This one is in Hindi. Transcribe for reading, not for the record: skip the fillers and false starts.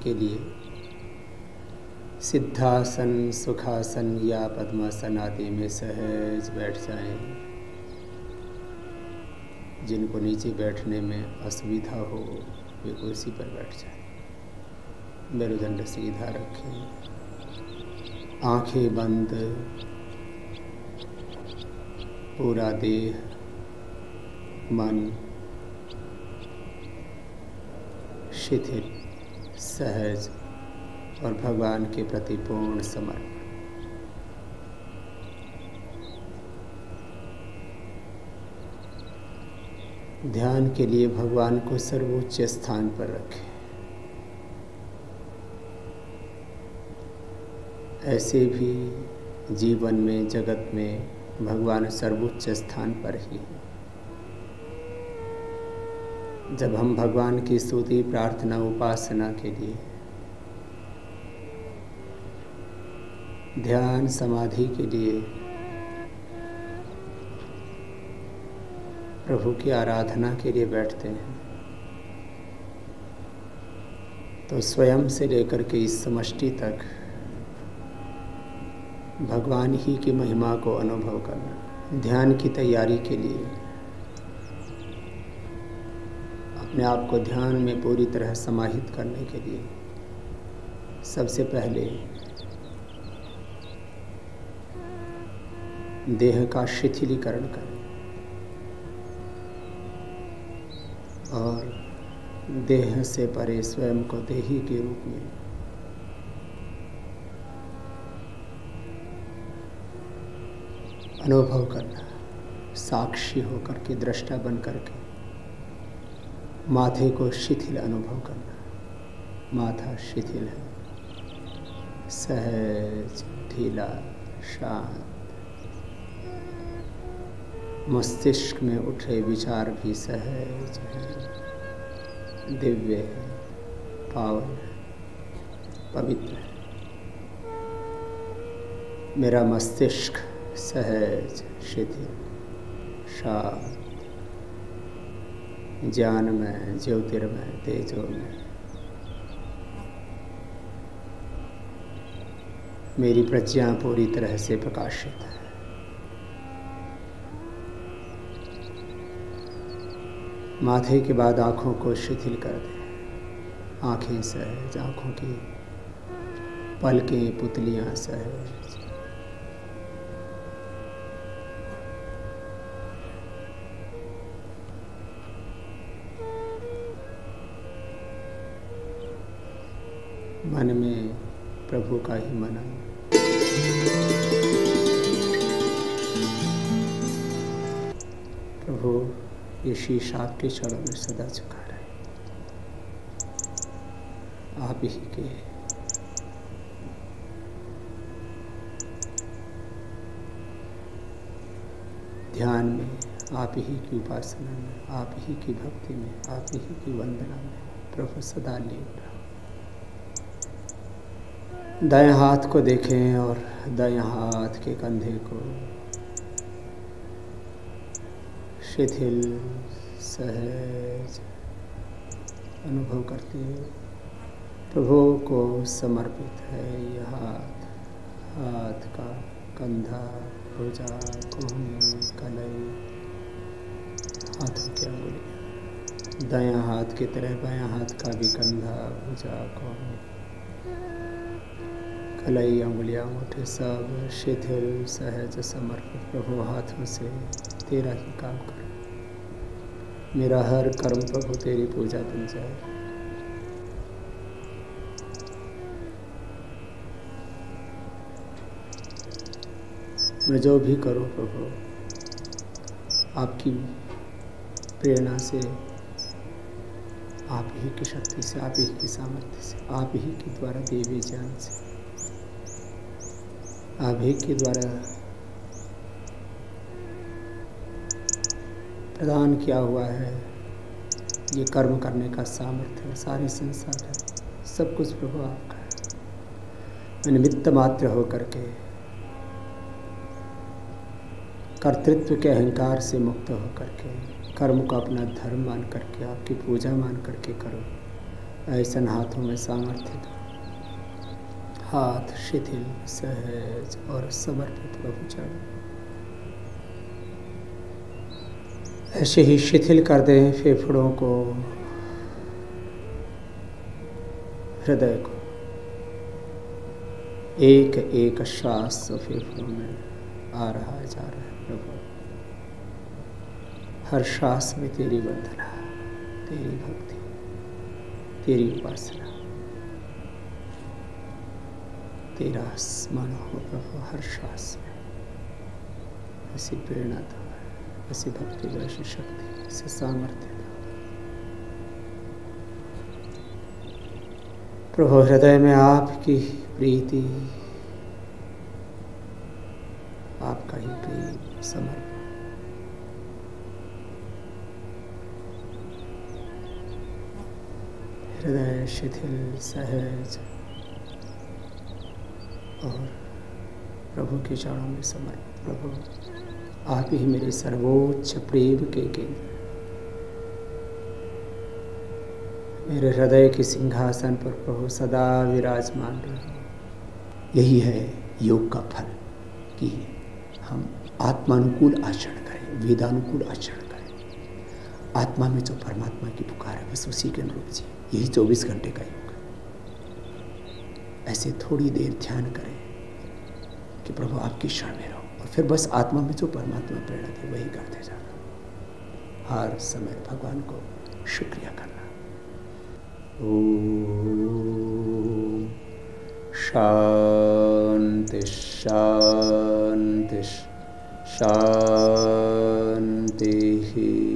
के लिए सिद्धासन, सुखासन या पद्मासन आदि में सहज बैठ जाएं। जिनको नीचे बैठने में असुविधा हो वे कुर्सी पर बैठ जाएं। मेरुदंड सीधा रखें, आंखें बंद, पूरा देह, मन शिथिल, सहज और भगवान के प्रति पूर्ण समर्पण। ध्यान के लिए भगवान को सर्वोच्च स्थान पर रखें। ऐसे भी जीवन में, जगत में भगवान सर्वोच्च स्थान पर ही है। जब हम भगवान की स्तुति, प्रार्थना, उपासना के लिए, ध्यान, समाधि के लिए, प्रभु की आराधना के लिए बैठते हैं, तो स्वयं से लेकर के इस समष्टि तक भगवान ही की महिमा को अनुभव करना। ध्यान की तैयारी के लिए अपने आप को ध्यान में पूरी तरह समाहित करने के लिए सबसे पहले देह का शिथिलीकरण करें और देह से परे स्वयं को देही के रूप में अनुभव करना, साक्षी होकर के, दृष्टा बन करके माथे को शिथिल अनुभव करना। माथा शिथिल है, सहज, ढीला, शांत। मस्तिष्क में उठे विचार भी सहज है, दिव्य है, पावन है, पवित्र है। मेरा मस्तिष्क सहज, शिथिल, शांत, ज्ञानमय, ज्योतिर्मय, तेजोमय। मेरी प्रज्ञा पूरी तरह से प्रकाशित है। माथे के बाद आँखों को शिथिल कर दें। आँखें सहज, आँखों की पलकें, पुतलियाँ सहज। मन में प्रभु का ही मनन। प्रभु ये शीश आपके चरणों में सदा झुका रहे, आप ही के ध्यान में, आप ही की उपासना में, आप ही की भक्ति में, आप ही की वंदना में प्रभु सदा लीन रहो। दाएं हाथ को देखें और दाएं हाथ के कंधे को शिथिल, सहज अनुभव करते हुए प्रभु को समर्पित है। यह हाथ, हाथ का कंधा, भुजा, कोहनी, कलाई, हाथों की अंगुलियां। दायां हाथ की तरह बायां हाथ का भी कंधा, भुजा, कोहनी, कलाई, अंगुलियां, अंगूठे सब शिथिल, सहज, समर्पित। प्रभु हाथों से तेरा ही काम कर। मेरा हर कर्म प्रभु तेरी पूजा बन जाए। मैं जो भी करूं प्रभु, आपकी प्रेरणा से, आप ही की शक्ति से, आप ही की सामर्थ्य से, आप ही के द्वारा दिए ज्ञान से, आप ही के द्वारा प्रदान किया हुआ है ये कर्म करने का सामर्थ्य, सारे संसार है, सब कुछ प्रभु आपका है। मैं निमित्त मात्र होकर के कर्तृत्व के अहंकार से मुक्त होकर के कर्म को अपना धर्म मान करके, आपकी पूजा मान करके करो। ऐसन हाथों में सामर्थ्य दो, हाथ शिथिल सहज और समर्पित प्रभु चरणों। ऐसे ही शिथिल कर दें फेफड़ों को, हृदय को। एक एक श्वास फेफड़ों में आ रहा है, जा रहा है प्रभु। हर श्वास में तेरी वंदना, तेरी भक्ति, तेरी उपासना, तेरा स्मरण हो प्रभु हर श्वास में। ऐसी प्रेरणा दो, ऐसी भक्ति दो, ऐसी शक्ति, ऐसे सामर्थ्य दो प्रभु। हृदय में आपकी प्रीति, आपका ही प्रेम, समर्पण। हृदय शिथिल सहज और प्रभु के चरणों में समर्पित। प्रभु आप ही मेरे सर्वोच्च प्रेम के केंद्र, मेरे हृदय के सिंहासन पर प्रभु सदा विराजमान रहो। यही है योग का फल कि हम आत्मानुकूल आचरण करें, वेदानुकूल आचरण करें। आत्मा में जो परमात्मा की पुकार है बस उसी के अनुरूप जिए। यही 24 घंटे का योग है। ऐसे थोड़ी देर ध्यान करें कि प्रभु आपकी शरण में रहो, और फिर बस आत्मा में जो परमात्मा प्रेरणा दे वही करते जाना। हर समय भगवान को शुक्रिया करना। ओम शांति शांति शांति।